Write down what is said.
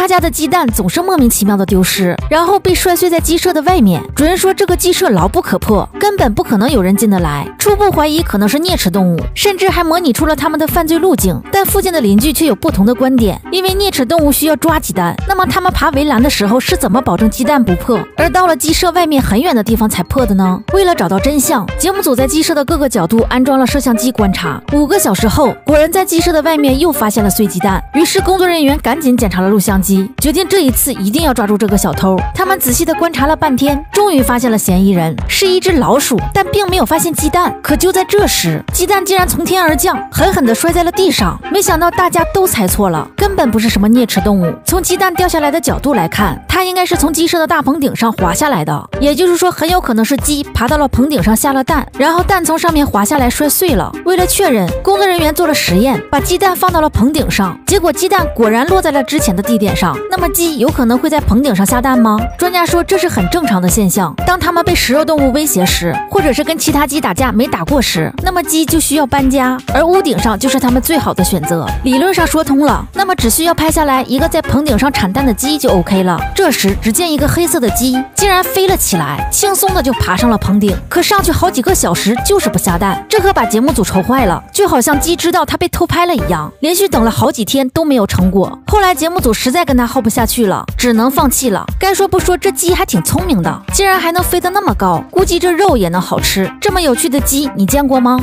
他家的鸡蛋总是莫名其妙的丢失，然后被摔碎在鸡舍的外面。主人说这个鸡舍牢不可破，根本不可能有人进得来，初步怀疑可能是啮齿动物，甚至还模拟出了他们的犯罪路径。但附近的邻居却有不同的观点，因为啮齿动物需要抓鸡蛋，那么他们爬围栏的时候是怎么保证鸡蛋不破，而到了鸡舍外面很远的地方才破的呢？为了找到真相，节目组在鸡舍的各个角度安装了摄像机观察。5个小时后，果然在鸡舍的外面又发现了碎鸡蛋，于是工作人员赶紧检查了录像机，决定这一次一定要抓住这个小偷。他们仔细的观察了半天，终于发现了嫌疑人是一只老鼠，但并没有发现鸡蛋。可就在这时，鸡蛋竟然从天而降，狠狠地摔在了地上。没想到大家都猜错了，根本不是什么啮齿动物。从鸡蛋掉下来的角度来看，它应该是从鸡舍的大棚顶上滑下来的，也就是说很有可能是鸡爬到了棚顶上下了蛋，然后蛋从上面滑下来摔碎了。为了确认，工作人员做了实验，把鸡蛋放到了棚顶上，结果鸡蛋果然落在了之前的地点上。那么鸡有可能会在棚顶上下蛋吗？专家说这是很正常的现象，当它们被食肉动物威胁时，或者是跟其他鸡打架没打过时，那么鸡就需要搬家，而屋顶上就是它们最好的选择。理论上说通了，那么只需要拍下来一个在棚顶上产蛋的鸡就 OK 了。这时只见一个黑色的鸡竟然飞了起来，轻松的就爬上了棚顶，可上去好几个小时就是不下蛋，这可把节目组愁坏了，就好像鸡知道它被偷拍了一样，连续等了好几天都没有成果。后来节目组实在跟他耗不下去了，只能放弃了。该说不说，这鸡还挺聪明的，竟然还能飞得那么高，估计这肉也能好吃。这么有趣的鸡你见过吗？